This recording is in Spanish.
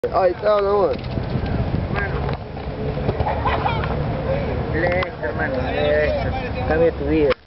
Ahí está, no, bueno. Hermano, lee esto, hermano, lee esto. Cambia tu vida.